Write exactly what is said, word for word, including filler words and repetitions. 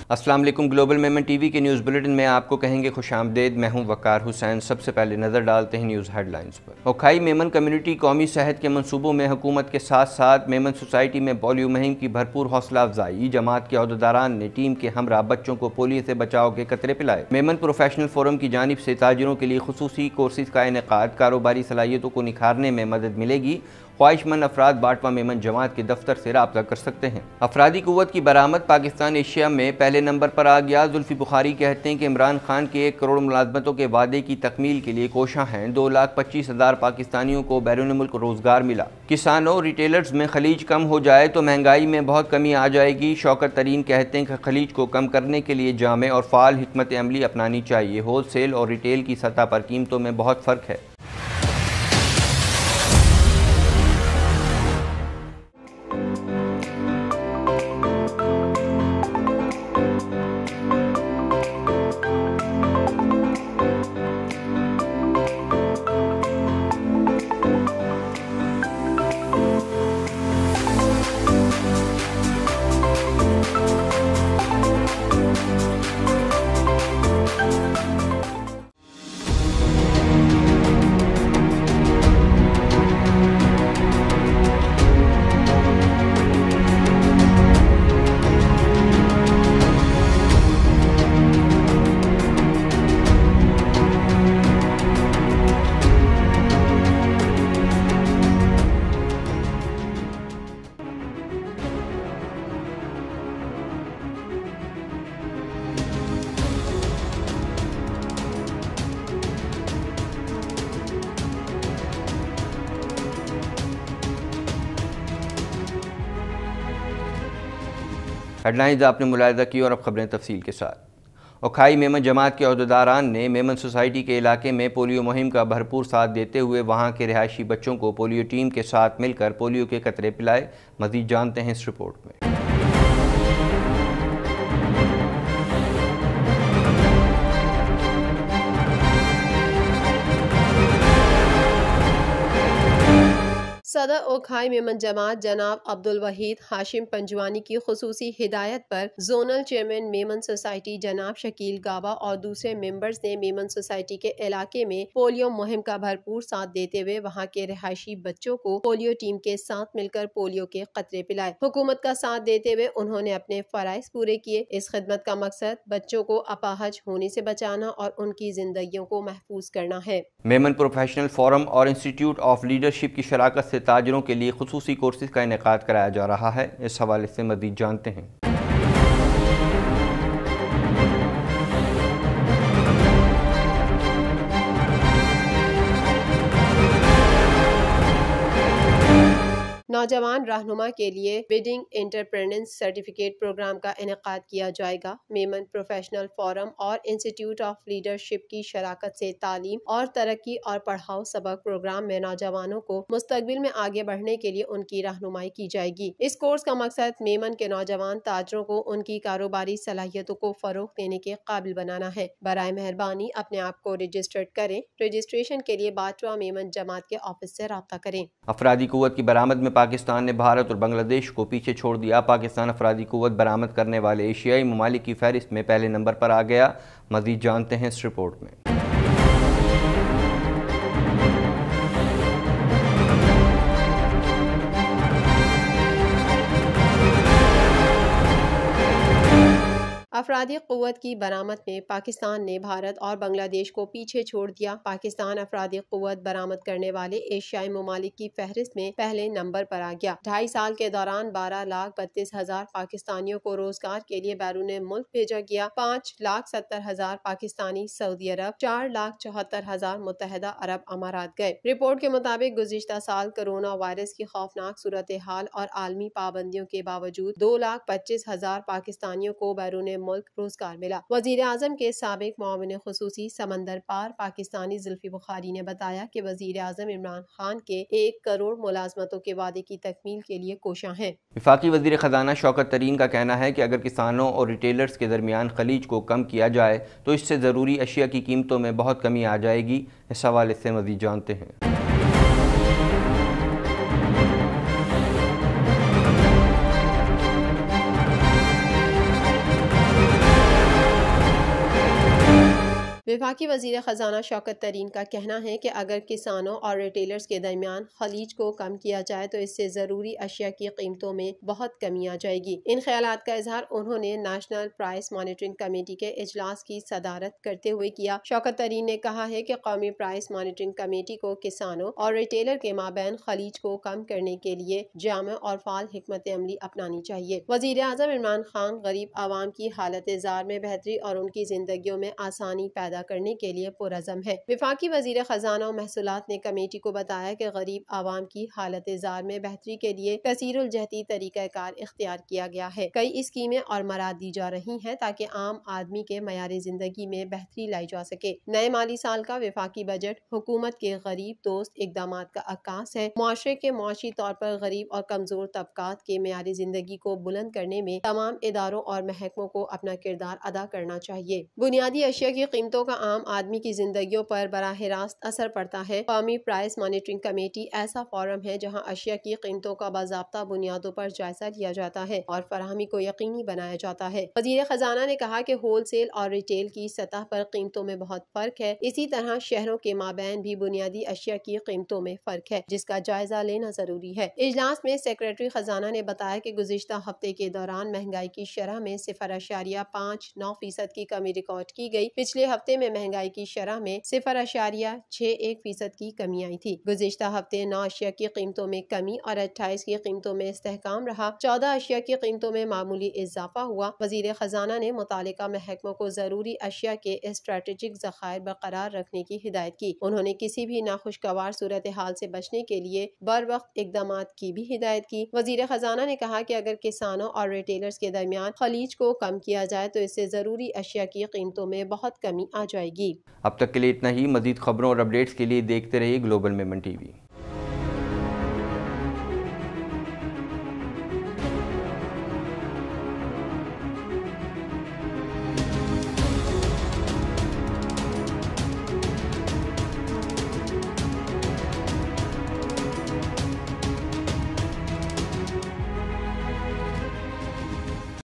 अस्सलाम वालेकुम। Global Memon TV के न्यूज़ बुलेटिन में आपको कहेंगे खुशामदेद। मैं हूं वकार हुसैन। सबसे पहले नज़र डालते हैं न्यूज़ हेडलाइंस पर। ओखाई मेमन कम्युनिटी कौमी सेहत के मंसूबों में हुकूमत के साथ साथ मेमन सोसाइटी में पोलियो मुहिम की भरपूर हौसला अफजाई। जमात के अहदेदारान ने टीम के हमरा बच्चों को पोलियो से बचाव के कतरे पिलाए। मेमन प्रोफेशनल फोरम की जानिब से ताजिरों के लिए खुसूसी कोर्सेज का इनेकाद। कारोबारी सलाहियतों को निखारने में मदद मिलेगी। ख्वाहिशमंद अफराद बाटवा मेमन जमात के दफ्तर से रब्ता कर सकते हैं। अफरादी कुव्वत की बरामद। पाकिस्तान एशिया में पहले नंबर पर आ गया। जुल्फी बुखारी कहते हैं कि इमरान खान के एक करोड़ मुलाजमतों के वादे की तकमील के लिए कोशां हैं। दो लाख पच्चीस हज़ार पाकिस्तानियों को बैरून मुल्क रोजगार मिला। किसानों रिटेलर्स में खलीज कम हो जाए तो महंगाई में बहुत कमी आ जाएगी। शौकत तरीन कहते हैं कि खलीज को कम करने के लिए जामे और फाल हिकमत अमली अपनानी चाहिए। होल सेल और रिटेल की सतह पर कीमतों में बहुत फ़र्क है। हेडलाइंस आपने मुलाहिजा की और अब खबरें तफसील के साथ। ओखाई मेमन जमात के अहदेदारान ने मेमन सोसाइटी के इलाके में पोलियो मुहिम का भरपूर साथ देते हुए वहां के रिहायशी बच्चों को पोलियो टीम के साथ मिलकर पोलियो के कतरे पिलाए। मज़ीद जानते हैं इस रिपोर्ट में। सदर ओखाई मेमन जमात जनाब अब्दुल वहीद हाशिम पंजवानी की खुसूसी हिदायत पर जोनल चेयरमैन मेमन सोसाइटी जनाब शकील गाबा और दूसरे मेंबर्स ने मेमन सोसाइटी के इलाके में पोलियो मुहिम का भरपूर साथ देते हुए वहां के रिहायशी बच्चों को पोलियो टीम के साथ मिलकर पोलियो के कतरे पिलाए। हुकूमत का साथ देते हुए उन्होंने अपने फराइज पूरे किए। इस खिदमत का मकसद बच्चों को अपाहज होने से बचाना और उनकी जिंदगियों को महफूज करना है। मेमन प्रोफेशनल फोरम और इंस्टीट्यूट ऑफ लीडरशिप की शराकत से ताजिरों के लिए खुसूसी कोर्सेज का इनेकाद कराया जा रहा है। इस हवाले से मज़ीद जानते हैं। नौजवान रहनुमा के लिए बिडिंग एंटरप्रेन्योर्स सर्टिफिकेट प्रोग्राम का इनेकाद किया जाएगा। मेमन प्रोफेशनल फोरम और इंस्टीट्यूट ऑफ लीडरशिप की शराकत से तालीम और तरक्की और पढ़ाओ सबक प्रोग्राम में नौजवानों को मुस्तकबिल में आगे बढ़ने के लिए उनकी रहनुमाई की जाएगी। इस कोर्स का मकसद मेमन के नौजवान ताजरों को उनकी कारोबारी सलाहियतों को फरोग देने के काबिल बनाना है। बराए मेहरबानी अपने आप को रजिस्टर्ड करें। रजिस्ट्रेशन के लिए बाटवा मेमन जमात के ऑफिस से रब्ता करें। अफरादी कुव्वत की बरामद में पाकिस्तान ने भारत और बांग्लादेश को पीछे छोड़ दिया। पाकिस्तान अफरादी कुव्वत बरामद करने वाले एशियाई ममालिक की फहरिस्त में पहले नंबर पर आ गया। मज़ीद जानते हैं इस रिपोर्ट में। अफरादी क़ुव्वत की बरामद में पाकिस्तान ने भारत और बांग्लादेश को पीछे छोड़ दिया। पाकिस्तान अफरादी क़ुव्वत बरामद करने वाले एशियाई ममालिक की फहरिस्त में पहले नंबर पर आ गया। ढाई साल के दौरान बारह लाख बत्तीस हजार पाकिस्तानियों को रोजगार के लिए बैरून मुल्क भेजा गया। पाँच लाख सत्तर हजार पाकिस्तानी सऊदी अरब, चार लाख चौहत्तर हजार मुत्तहदा अरब अमारात गए। रिपोर्ट के मुताबिक गुज़िश्ता साल कोरोना वायरस की खौफनाक सूरत हाल और आलमी पाबंदियों के बावजूद दो लाख पच्चीस हजार पाकिस्तानियों को बैरून मुल्क रोजगार मिला। वजीर आजम के साबिक मुआविन खुसूसी समंदर पार पाकिस्तानी जुल्फी बुखारी ने बताया कि वजीर आजम इमरान खान के एक करोड़ मुलाजमतों के वादे की तकमील के लिए कोशां हैं। वफाकी वजीर खजाना शौकत तरीन का कहना है कि अगर किसानों और रिटेलर्स के दरमियान खलीज को कम किया जाए तो इससे ज़रूरी अशिया की कीमतों में बहुत कमी आ जाएगी। इस हवाले से मज़ीद जानते हैं। विफाकी वजीर खजाना शौकत तरीन का कहना है कि अगर किसानों और रिटेलर्स के दरमियान खलीज को कम किया जाए तो इससे जरूरी अशिया की कीमतों में बहुत कमी आ जाएगी। इन ख्यालात का इजहार उन्होंने नेशनल प्राइस मॉनिटरिंग कमेटी के इजलास की सदारत करते हुए किया। शौकत तरीन ने कहा है कि कौमी प्राइस मॉनिटरिंग कमेटी को किसानों और रिटेलर के माबैन खलीज को कम करने के लिए जामे और फाल हिकमत अमली अपनानी चाहिए। वजीर आजम इमरान खान गरीब आवाम की हालत जार में बेहतरी और उनकी जिंदगियों में आसानी पैदा करने के लिए पुरज़म है। विफाकी वजीर खजाना और महसूलात ने कमेटी को बताया कि गरीब आवाम की हालत जार में बेहतरी के लिए कसीरुल जहती तरीक़ाकार इख्तियार किया गया है। कई स्कीमें और मराद दी जा रही हैं ताकि आम आदमी के मयार जिंदगी में बेहतरी लाई जा सके। नए माली साल का विफाकी बजट हुकूमत के गरीब दोस्त इकदाम का अक्कास है। मुआशरे के मुआशी तौर पर गरीब और कमजोर तबकात के मयार जिंदगी को बुलंद करने में तमाम इदारों और महकमों को अपना किरदार अदा करना चाहिए। बुनियादी अशिया की कीमतों का आम आदमी की जिंदगियों पर बराह रास्त असर पड़ता है। कौमी प्राइस मॉनिटरिंग कमेटी ऐसा फोरम है जहाँ अशिया की कीमतों का बाज़ाब्ता बुनियादों पर जायजा लिया जाता है और फराहमी को यकीनी बनाया जाता है। वज़ीर खजाना ने कहा कि होल सेल और रिटेल की सतह पर कीमतों में बहुत फर्क है। इसी तरह शहरों के माबैन भी बुनियादी अशिया की कीमतों में फर्क है जिसका जायजा लेना जरूरी है। इजलास में सेक्रेटरी खजाना ने बताया कि गुज़िश्ता हफ्ते के दौरान महंगाई की शरह में सिफर अशारिया पाँच नौ फीसद की कमी रिकॉर्ड की गई। पिछले हफ्ते में महंगाई की शरह में सिफर अशारिया छह एक फीसद की कमी आई थी। गुज़िश्ता हफ्ते नौ अशिया की कीमतों में कमी और अट्ठाईस की कीमतों में इस्तेहकाम रहा। चौदह अशिया की कीमतों में मामूली इजाफा हुआ। वजीर खजाना ने मुतालिका महकमों को जरूरी अशिया के स्ट्रेटेजिक ज़खायर बरकरार रखने की हिदायत की। उन्होंने किसी भी नाखुशगवार सूरत हाल से बचने के लिए बर वक्त इकदाम की भी हिदायत की। वजीर खजाना ने कहा कि अगर किसानों और रिटेलर्स के दरमियान खलीज को कम किया जाए तो इससे जरूरी अशिया की कीमतों में बहुत कमी आ जाएगी। अब तक के लिए इतना ही। मजीद खबरों और अपडेट्स के लिए देखते रहिए ग्लोबल मेमन टीवी।